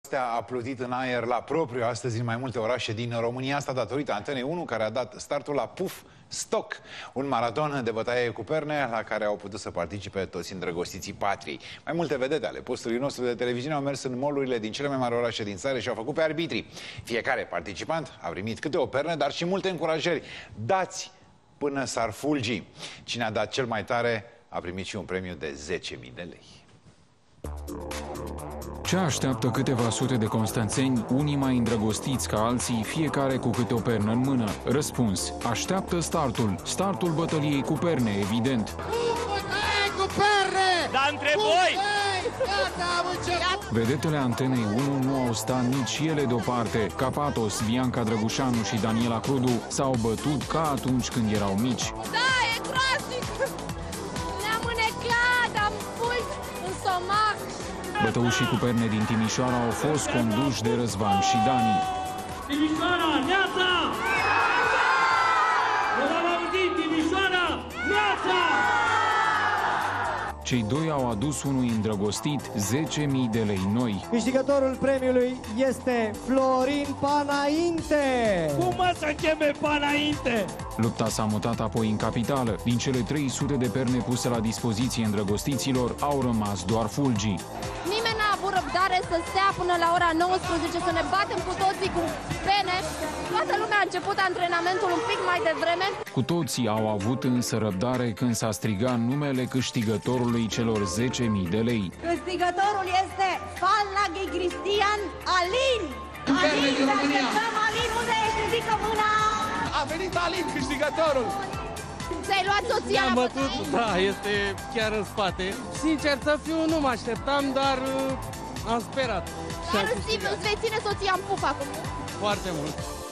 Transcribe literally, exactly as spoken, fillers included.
A plutit în aer la propriu astăzi în mai multe orașe din România, asta datorită Antenei unu, care a dat startul la Puf Stock, un maraton de bătaie cu perne la care au putut să participe toți îndrăgostiții patriei. Mai multe vedete ale postului nostru de televiziune au mers în mall-urile din cele mai mari orașe din țară și au făcut pe arbitrii. Fiecare participant a primit câte o pernă, dar și multe încurajări. Dați până s-ar fulgi. Cine a dat cel mai tare a primit și un premiu de zece mii de lei. Ce așteaptă câteva sute de constanțeni, unii mai îndrăgostiți ca alții, fiecare cu câte o pernă în mână? Răspuns: așteaptă startul. Startul bătăliei cu perne, evident. Cu perne! Dar între voi! Vedetele Antenei unu nu au stat nici ele deoparte. Capatos, Bianca Drăgușanu și Daniela Crudu s-au bătut ca atunci când erau mici. Da, e groaznic! Ne-am înecat, am pult în somac. Bătăușii cu perne din Timișoara au fost conduși de Răzvan și Dani. Timișoara, neața! Nu v-am auzit, Timișoara, neața! Cei doi au adus unui îndrăgostit zece mii de lei noi. Câștigătorul premiului este Florin Panainte. Cum mă să cheme Panainte? Lupta s-a mutat apoi în capitală. Din cele trei sute de perne puse la dispoziție îndrăgostiților, au rămas doar fulgii. Nimeni n-a avut răbdare să stea până la ora nouăsprezece, să ne batem cu toții cu pene. Toată lumea a început antrenamentul un pic mai devreme. Cu toții au avut însă răbdare când s-a strigat numele câștigătorului celor zece mii de lei. Câștigătorul este Falnaghi Cristian Alin. Alin, să așteptăm, Alin, unde ești? Ridică mâna! A venit Alin, câștigătorul! Ți-ai luat soția la bătut, da, este chiar în spate. Sincer să fiu, nu mă așteptam, dar uh, am sperat. Dar îți vei ține soția în puf acum. Foarte mult.